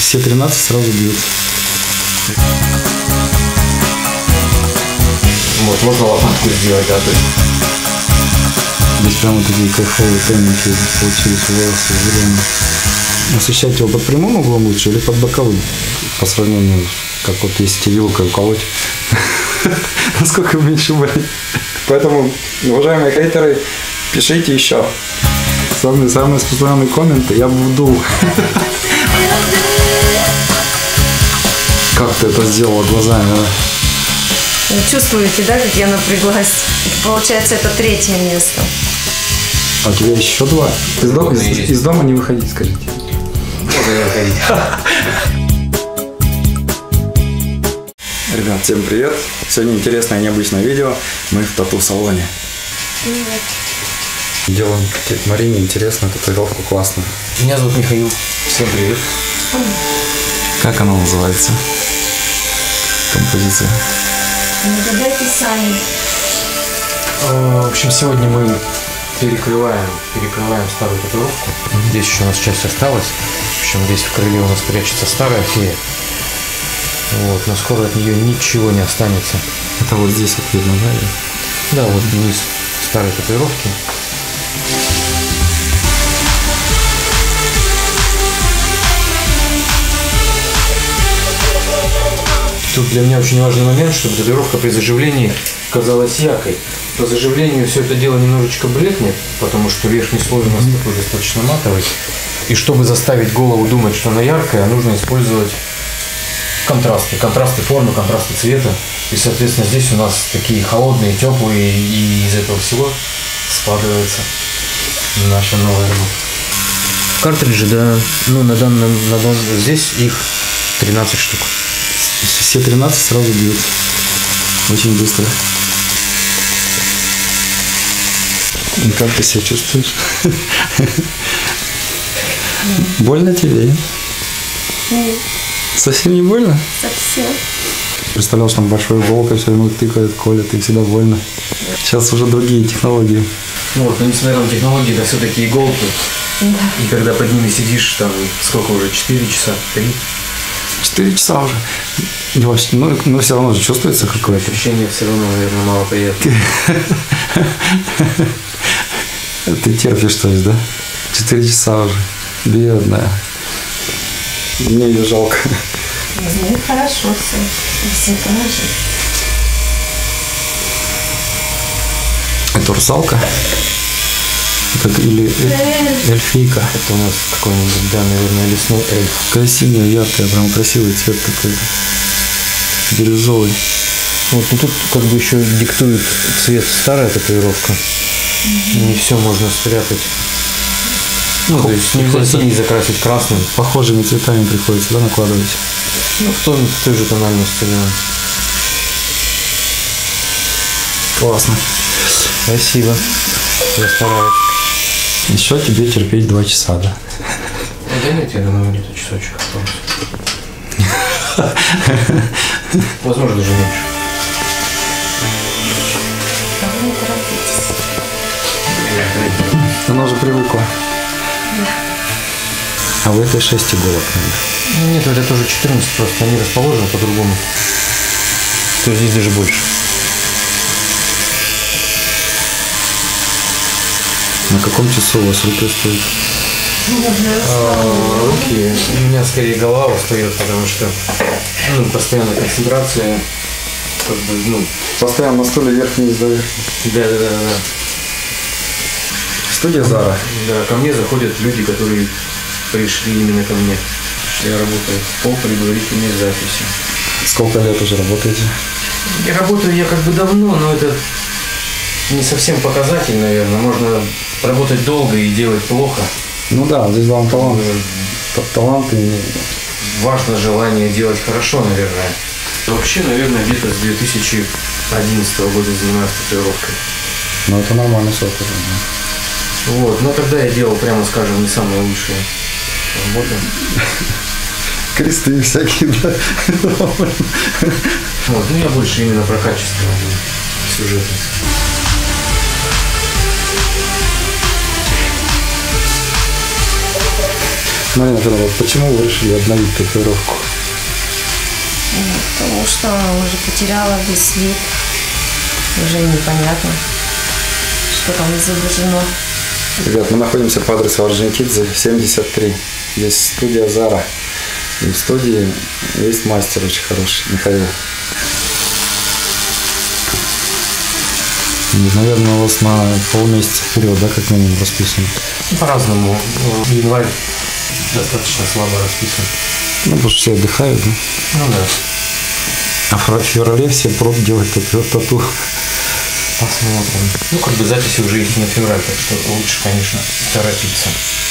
Все 13 сразу бьют. Вот, можно лопатку сделать, да, то есть. Здесь прямо такие кайфовые тоненькие получились волосы зеленые. Освещать его под прямым углом лучше или под боковым? По сравнению, как вот если вилкой уколоть. Насколько меньше болит. Поэтому, уважаемые хейтеры, пишите еще. Самые распространенные комменты: я буду. Как ты это сделала глазами, да? Вы чувствуете, да, как я напряглась? Получается, это 3-е место. А у тебя еще 2? Из дома не выходить, скажите. Можно не выходить. Ребят, всем привет! Сегодня интересное необычное видео. Мы в тату-салоне. Привет. Делаем тетя Марине интересно, татуировку классную. Меня зовут Михаил. Всем привет. Как она называется? Композиция. Угадайте сами. В общем, сегодня мы перекрываем старую татуировку. Здесь еще у нас часть осталась. В общем, здесь в крыле у нас прячется старая фея. Вот, но скоро от нее ничего не останется. Это вот здесь вот видно, да? Да, вот низ старой татуировки. Тут для меня очень важный момент, чтобы татуировка при заживлении казалась яркой. По заживлению все это дело немножечко блекнет, потому что верхний слой у нас такой достаточно матовый. И чтобы заставить голову думать, что она яркая, нужно использовать контрасты формы, контрасты цвета. И, соответственно, здесь у нас такие холодные, теплые, и из этого всего складывается наша новая картриджи, да, ну на данном здесь их 13 штук. Все 13 сразу бьют. Очень быстро. И как ты себя чувствуешь? Больно тебе? Нет. Совсем не больно? Совсем. Представлял, что там большой иголкой все время тыкает, колет, и всегда больно. Сейчас уже другие технологии. Ну вот, но несмотря на технологии, это все-таки иголки. Да. И когда под ними сидишь, там, сколько уже, 4 часа, 3? 4 часа уже. Но все равно же чувствуется какое-то. Ощущение все равно, наверное, мало приятное. Ты терпишь, то есть, да? 4 часа уже. Бедная. Мне ее жалко. Ну, хорошо все. Все положи. Это русалка? Или эльфийка? Это у нас какой-нибудь, да, наверное, лесной эльф. Красивая, яркая, прям красивый цвет такой. Бирюзовый. Вот, ну тут как бы еще диктует цвет старая татуировка. Не все можно спрятать. Ну, то есть нельзя синий закрасить красным. Похожими цветами приходится, да, накладывать? Ну, в той же тональности, да. Классно. Спасибо. Я стараюсь. Еще тебе терпеть 2 часа, да? Да нет, я думаю, где-то часочек осталось. Возможно, даже меньше. Не торопитесь. Она уже привыкла. А в этой 6 иголок, наверное. Ну, нет, это тоже 14, просто они расположены по-другому. То есть здесь даже больше. На каком часу у вас руки стоят? Руки, у меня скорее голова устает, потому что постоянная концентрация, как бы, Постоянно на стуле вверх-вниз, да? Да. Студия Зара. Да, ко мне заходят люди, которые пришли именно ко мне. Что я работаю по предварительной записи. Сколько лет уже работаете? Работаю я как бы давно, но это не совсем показатель, наверное. Можно работать долго и делать плохо. Ну да, здесь главный талант. Талант и... Важно желание делать хорошо, наверное. Вообще, наверное, где-то с 2011 года занимаюсь татуировкой. Ну это нормально срок уже. Вот, но тогда я делал, прямо скажем, не самые лучшие работы. Кресты всякие, да. Вот, ну я больше именно про качество сюжета. Марина Федоровна, почему вы решили обновить татуировку? Потому что она уже потеряла весь вид. Уже непонятно, что там изображено. Ребят, мы находимся по адресу Орджоникидзе, 73. Здесь студия Зара. И в студии есть мастер очень хороший, Михаил. Наверное, у вас на полмесяца вперед, да, как минимум расписано? По-разному. Январь достаточно слабо расписан. Ну, потому что все отдыхают, да? Ну да. А в феврале все прут делать тату. Посмотрим. Ну, как бы записи уже есть на февраль, так что лучше, конечно, торопиться.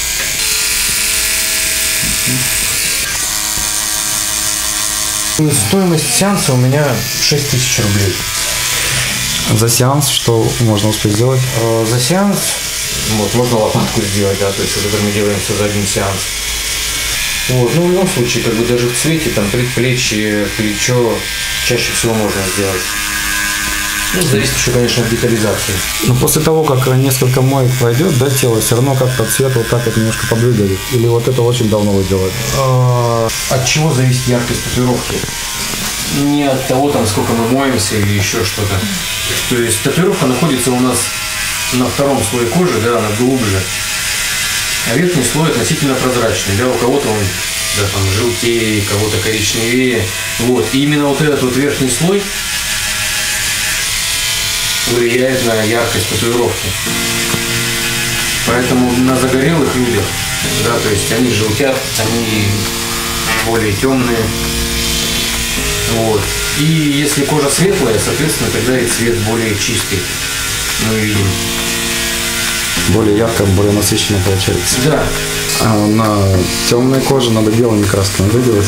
Стоимость сеанса у меня 6000 рублей. За сеанс что можно успеть сделать? За сеанс вот, можно лопатку сделать, да, то есть вот это мы делаем все за один сеанс. Вот, ну в любом случае, как бы даже в цвете, там, предплечье, плечо чаще всего можно сделать. Ну, зависит еще, конечно, от детализации. Но после того, как несколько моек пройдет, да, тело, все равно как-то цвет вот так вот немножко подвигает. Или вот это очень давно вы делаете? От чего зависит яркость татуировки? Не от того, там, сколько мы моемся или еще что-то. То есть татуировка находится у нас на втором слое кожи, да, она глубже. А верхний слой относительно прозрачный, да, у кого-то он, да, там, желтее, кого-то коричневее. Вот. И именно вот этот вот верхний слой влияет на яркость татуировки. Поэтому на загорелых людях, да, то есть они желтят, они более темные. Вот. И если кожа светлая, соответственно, тогда и цвет более чистый. Мы видим. Более ярко, более насыщенно получается. Да. А на темной коже надо белыми красками выделать?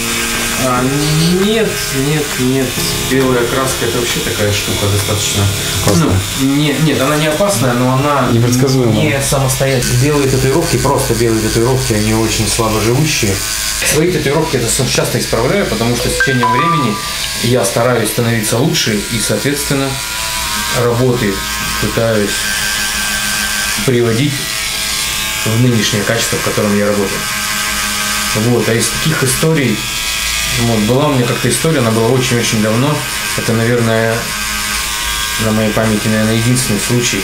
Нет. Белая краска — это вообще такая штука достаточно опасная. Ну, нет, она не опасная, но она не самостоятельная. Белые татуировки, просто белые татуировки, они очень слабоживущие. Свои татуировки я часто исправляю, потому что с течением времени я стараюсь становиться лучше и, соответственно, работы пытаюсь приводить в нынешнее качество, в котором я работаю. Вот, а из таких историй, вот, была у меня как-то история, она была очень-очень давно. Это, наверное, на моей памяти, наверное, единственный случай,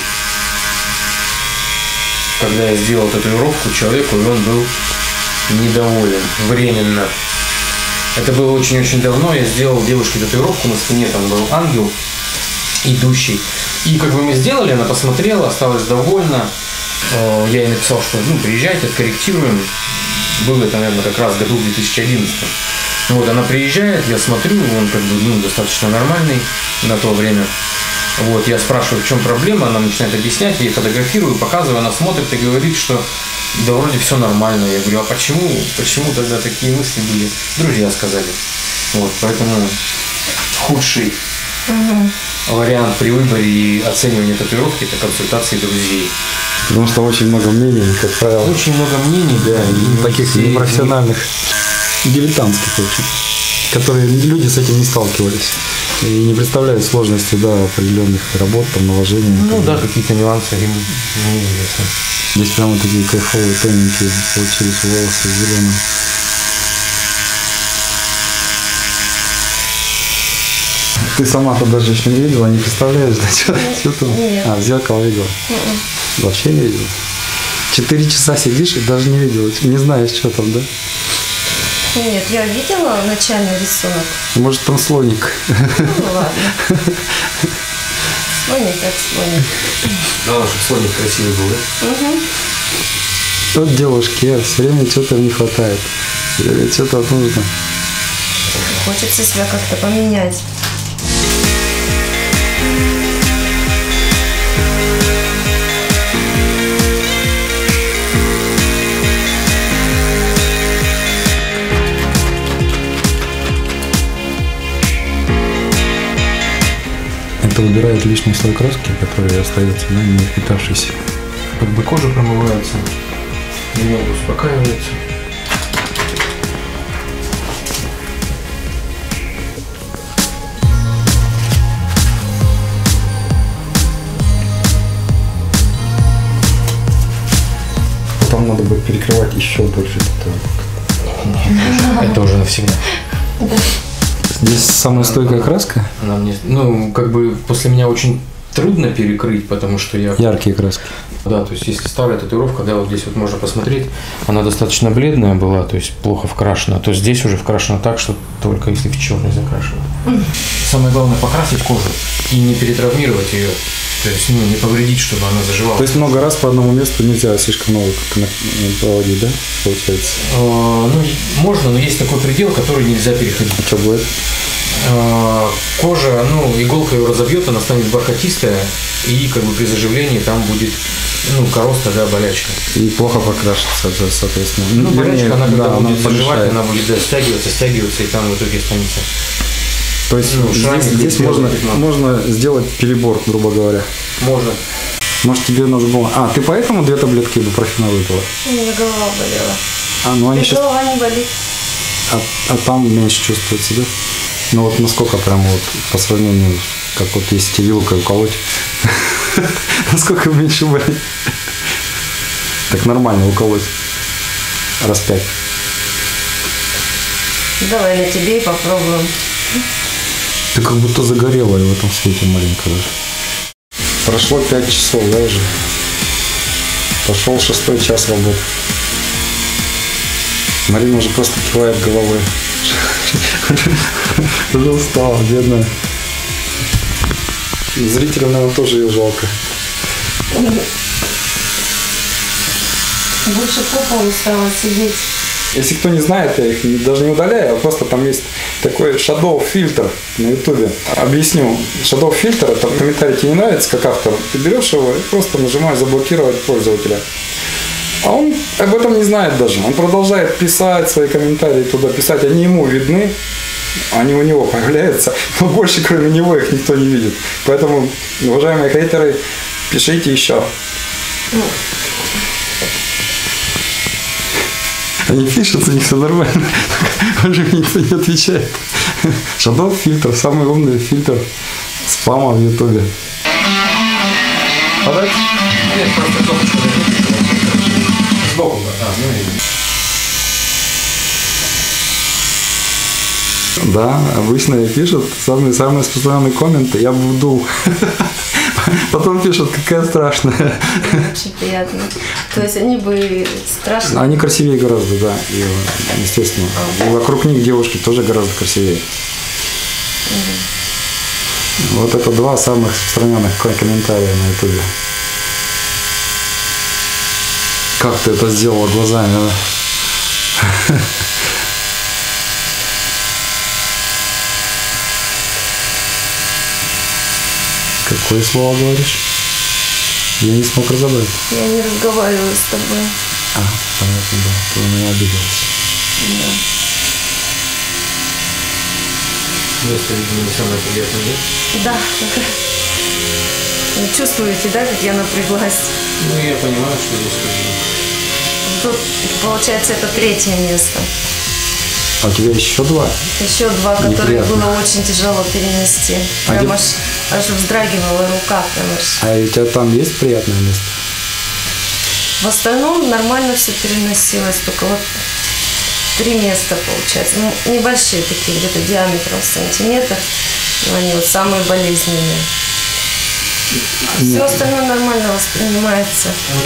когда я сделал татуировку человеку, и он был недоволен временно. Это было очень-очень давно. Я сделал девушке татуировку, на спине там был ангел идущий. И как бы мы сделали, она посмотрела, осталась довольна. Я ей написал, что приезжайте, откорректируем. Было это, наверное, как раз в году 2011. Вот, она приезжает, я смотрю, он как бы достаточно нормальный на то время. Вот, я спрашиваю, в чем проблема, она начинает объяснять, я ей фотографирую, показываю, она смотрит и говорит, что да вроде все нормально. Я говорю, а почему тогда такие мысли были? Друзья сказали. Вот, поэтому худший вариант при выборе и оценивании татуировки — это консультации друзей. Потому что очень много мнений, как правило. Очень много мнений, да. И таких непрофессиональных, дилетантских очень, которые люди с этим не сталкивались. И не представляют сложности, да, определенных работ, там, наложений. Ну да, какие-то нюансы им неизвестны. Здесь прямо такие кайфовые, тоненькие получились волосы зеленые. Ты сама-то даже еще не видела, не представляешь, да, что там? А, в зеркало видела? Вообще не видела? 4 часа сидишь и даже не видела, не знаешь, что там, да? Нет, я видела начальный рисунок. Может, там слоник? Ну ладно. Слоник как слоник. Главное, чтобы слоник красивый был, да? Угу. Вот девушке все время что-то не хватает. Все время что-то нужно. Хочется себя как-то поменять. Это убирает лишний слой краски, который остается, да, не впитавшийся. Как бы кожа промывается, немного успокаивается. Потом надо будет перекрывать еще больше татуировок. Это уже навсегда. Здесь самая стойкая краска? Она мне, ну, как бы после меня очень трудно перекрыть, потому что я... Яркие краски. Да, то есть если старая татуировка, да, вот здесь вот можно посмотреть, она достаточно бледная была, то есть плохо вкрашена, то здесь уже вкрашена так, что только если в черный закрашивать. Самое главное покрасить кожу и не перетравмировать ее, то есть ну, не повредить, чтобы она заживала. То есть много раз по одному месту нельзя слишком много проводить, да, получается? Ну, можно, но есть такой предел, который нельзя переходить. А что будет? Кожа, ну, иголка ее разобьет, она станет бархатистая, и как бы при заживлении там будет, ну, короста, да, болячка. И плохо покрашится, соответственно. Ну, болячка, она когда будет заживать, помешает. она будет, да, стягиваться, и там в итоге останется. То есть ну, здесь можно сделать перебор, грубо говоря. Можно. Может, тебе нужно было... А, ты поэтому 2 таблетки ибупрофена выпила? У меня голова болела. А, ну они сейчас... Голова не болит. А там меньше чувствуется, да? Ну вот насколько прям вот по сравнению, как вот если вилкой уколоть, насколько меньше болит? Так нормально уколоть. Раз 5. Давай на тебе и попробуем. Ты как будто загорелая в этом свете маленько даже. Прошло 5 часов, да, уже? Пошел 6-й час работы. Марина уже просто кивает головой. Уже устала, бедная. Зрителям, наверное, тоже ее жалко. Больше попа устала сидеть. Если кто не знает, я их даже не удаляю, а просто там есть такой shadow фильтр на ютубе. Объясню. Shadow фильтр, это комментарий тебе не нравится, как автор. Ты берешь его и просто нажимаешь заблокировать пользователя. А он об этом не знает даже. Он продолжает писать свои комментарии туда, писать. Они ему видны, они у него появляются, но больше кроме него их никто не видит. Поэтому, уважаемые хейтеры, пишите еще. Они пишут, у них все нормально. Уже никто не отвечает. Shadow фильтр, самый умный фильтр спама в ютубе. Подать? Нет, просто кнопочку нажмите. Сбоку, Да, обычно пишут самые распространенные комменты. Я бы вдул. Потом пишут, какая страшная. Очень приятно. То есть они бы страшно. Они красивее гораздо, да. И, естественно. И вокруг них девушки тоже гораздо красивее. Вот это 2 самых распространенных комментария на ютубе. Как ты это сделала глазами, да? Какое слово говоришь? Я не смог разобрать. Я не разговариваю с тобой. А, понятно, да. Ты на меня обиделась. Да. Место, видимо, не самое приятное, да? Да. Вы чувствуете, да, как я напряглась? Ну, я понимаю, что здесь Тут, получается, это 3-е место. А у тебя еще 2? Еще 2, которые Неприятно. было очень тяжело перенести. Прям аж вздрагивала рука. Прям аж. А у тебя там есть приятное место? В остальном нормально все переносилось. Только вот 3 места, получается. Ну, небольшие такие, где-то диаметром сантиметр. Но они вот самые болезненные. Все остальное нормально воспринимается.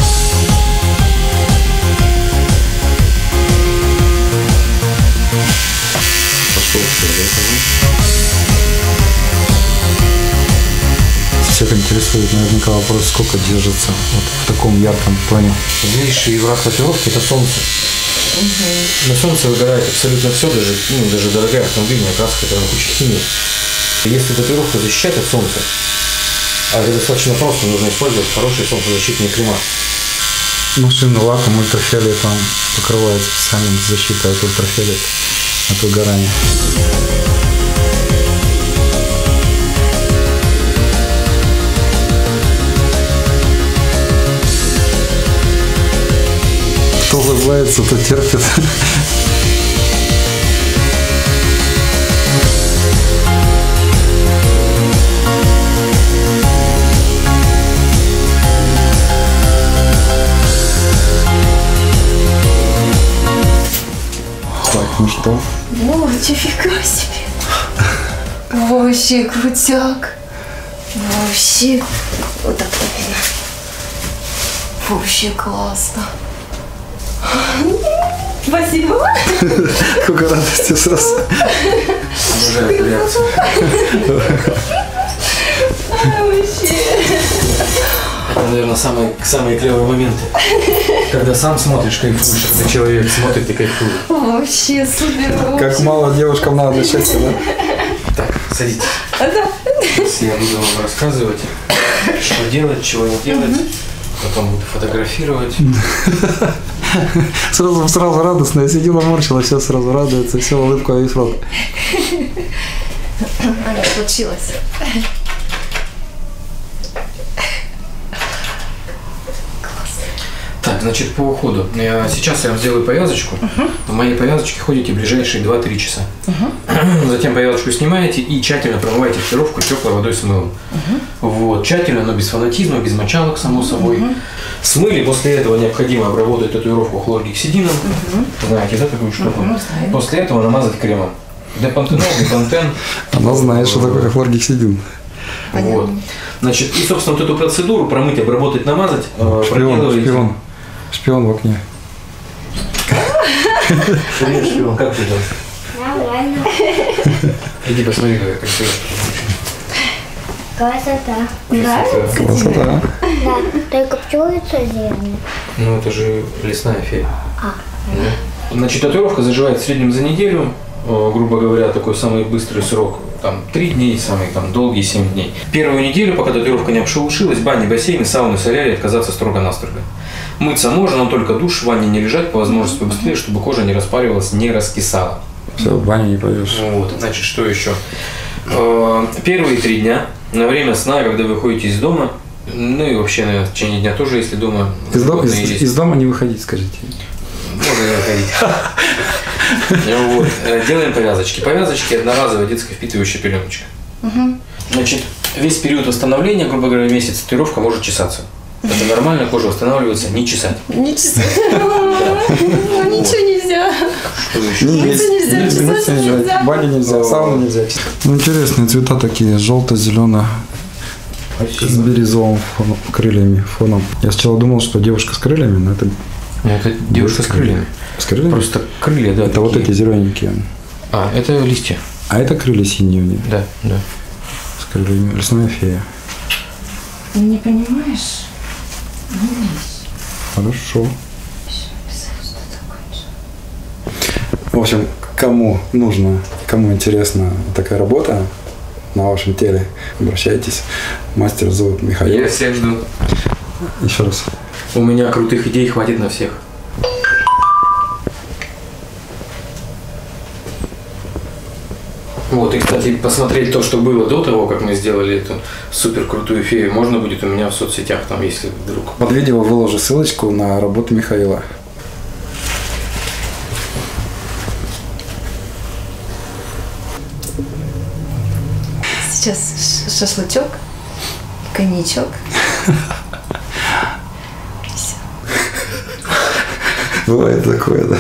Всех интересует наверняка вопрос, сколько держится вот в таком ярком тоне. Злейший враг татуировки – это солнце. На солнце выгорает абсолютно все, даже дорогая автомобильная краска, это куча химии. Если татуировку защищать от солнца, а это достаточно просто, нужно использовать хорошие солнцезащитные крема. Машинный лаком ультрафиолетом покрывает специальной защитой от ультрафиолета, от выгорания. Кто улыбается, то терпит. Что? Вот, нифига себе. Вообще крутяк. Вообще. Вот так видно. Вообще классно. Спасибо. Сколько радости сразу. Обожаю реакцию. Вообще. Это, наверное, самые клевые моменты. Когда сам смотришь, кайфуешь, когда человек смотрит и кайфует. Вообще супер. Как мало девушкам надо для счастья, да? Так, садитесь. Да. Сейчас я буду вам рассказывать, что делать, чего не делать. Потом буду фотографировать. Сразу радостно. Я сидела, морщила, все сразу радуется, все, улыбку, а весь рот. Она случилась. Так, значит, по уходу. Сейчас я вам сделаю повязочку. В моей повязочке ходите ближайшие 2-3 часа. Затем повязочку снимаете и тщательно промываете татуировку теплой водой с мылом. Вот, тщательно, но без фанатизма, без мочалок, само собой. Смыли, после этого необходимо обработать татуировку хлоргексидином. Знаете, да, такую штуку? После этого намазать кремом. Депантенол, депантен. Она знает, что такое хлоргексидин. Вот. Значит, и, собственно, вот эту процедуру промыть, обработать, намазать проделываете. Шпион в окне. Привет, шпион, как ты там? Нормально. Иди посмотри, как красиво. Красота. Красота. Да, только почему лицо зеленое? Ну, это же лесная фея. Да. Значит, татуировка заживает в среднем за неделю. Грубо говоря, такой самый быстрый срок, там 3 дней, самый там долгий 7 дней. Первую неделю, пока татуировка не обшелушилась, бани, бассейны, сауны, солярий отказаться строго-настрого. Мыться можно, но только душ, в ванне не лежать, по возможности побыстрее, чтобы кожа не распаривалась, не раскисала. Все, в баню не пойдешь. Вот, значит, что еще? Первые 3 дня, на время сна, когда вы выходите из дома, ну и вообще, наверное, в течение дня тоже, если дома... Из дома не выходить, скажите. Можно не выходить. Вот. Делаем повязочки. Повязочки – одноразовая детская впитывающая пеленочка. Значит, весь период восстановления, грубо говоря, месяц, татуировка может чесаться. Это нормально, кожа восстанавливается, не чесать. Не чесать. Ничего нельзя. Мыться нельзя, баню нельзя, сауну нельзя. Ну, интересные цвета такие, желто-зелено. С бирюзовым крыльями, фоном. Я сначала думал, что девушка с крыльями, но это... Это девушка с крыльями. С крыльями? Просто крылья, да. Это такие. Вот эти зелененькие. А, это листья. А это крылья синие у них. Да, да. С крыльями. Лесная фея. Не понимаешь? Хорошо. В общем, кому нужно, кому интересна такая работа на вашем теле, обращайтесь. Мастер зовут Михаил. Я всех жду. Еще раз. У меня крутых идей хватит на всех. Вот, и, кстати, посмотреть то, что было до того, как мы сделали эту супер крутую фею, можно будет у меня в соцсетях, там, если вдруг. Под видео выложу ссылочку на работу Михаила. Сейчас шашлычок, коньячок. Бывает такое, да.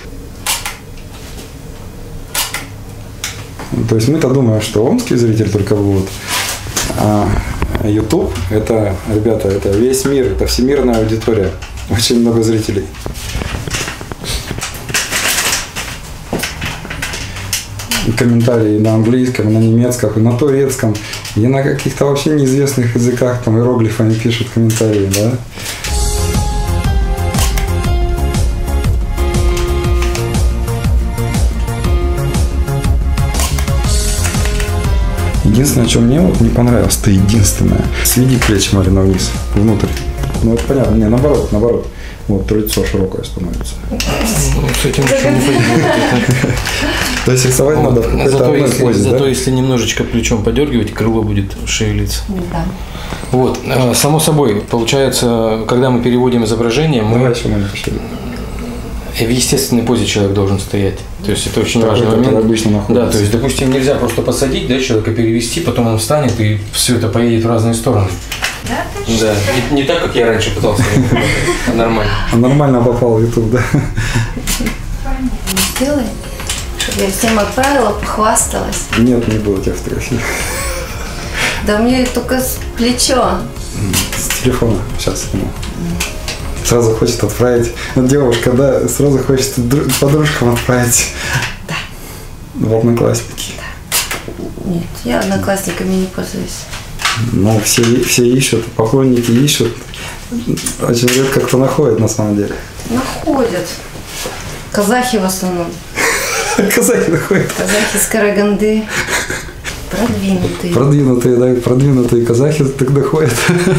То есть мы-то думаем, что омский зритель только будут. А YouTube – это, ребята, это весь мир, это всемирная аудитория. Очень много зрителей. И комментарии на английском, и на немецком, и на турецком, и на каких-то вообще неизвестных языках, там иероглифами пишут комментарии, да. Единственное, что мне вот не понравилось, это единственное. Сведи плечи, Марина, вниз, внутрь. Ну, это понятно. Не, наоборот. Вот, то лицо широкое становится. Ну, с этим ничего не пойдет. То есть рисовать надо в какой-то одной позе, да? Зато если немножечко плечом подергивать, крыло будет шевелиться. Да. Вот, само собой, получается, когда мы переводим изображение, мы Давай еще мы пошли. в естественной позе человек должен стоять. То есть это очень Такой, важный который момент. обычно находится. Да, то есть, допустим, нельзя просто посадить, да, человека перевести, потом он встанет и все это поедет в разные стороны. Да? Да, не так, как я раньше пытался, а нормально. А нормально попал в YouTube, да? Сделай. Чтобы я всем отправила, похвасталась. Нет, не было тебя фотографий. Да мне только с плечо. С телефона сейчас сниму. Сразу хочет отправить. Вот девушка, да, сразу хочет подружкам отправить. Да. В одноклассники. Нет, я одноклассниками не пользуюсь. Ну, все ищут, поклонники ищут. Очень редко кто находит на самом деле. Находят. Казахи в основном. Казахи находят. Казахи с Караганды. Продвинутые. Продвинутые, да, продвинутые казахи тогда ходят.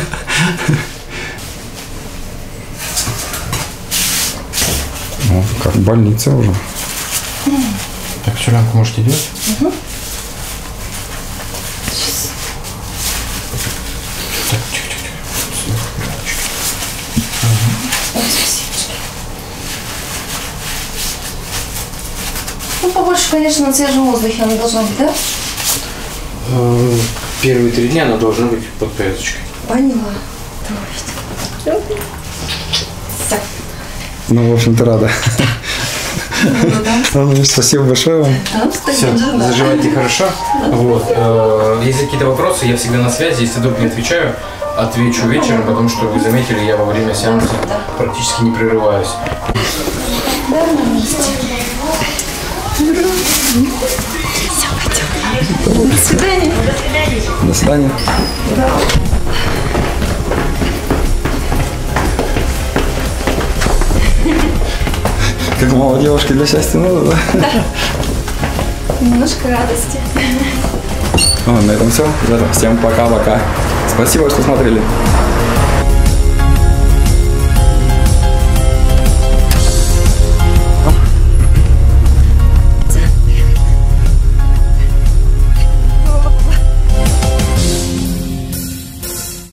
Ну, как больница уже. Так, шурянку может идет? Угу. Так, тихо-тихо. Ой, спасибо. Ну, побольше, конечно, на свежем воздухе она должна быть, да? Первые 3 дня она должна быть под повязочкой. Поняла. Давай. Так. Ну, в общем-то, рада. Ну, спасибо большое вам. Все, заживайте хорошо. Вот. Если какие-то вопросы, я всегда на связи. Если вдруг не отвечаю, отвечу вечером, потому что вы заметили, я во время сеанса практически не прерываюсь. До свидания. До свидания. Как мало девушки для счастья надо, да? Да. Немножко радости. Ну, на этом все. Ребята, всем пока-пока. Спасибо, что смотрели.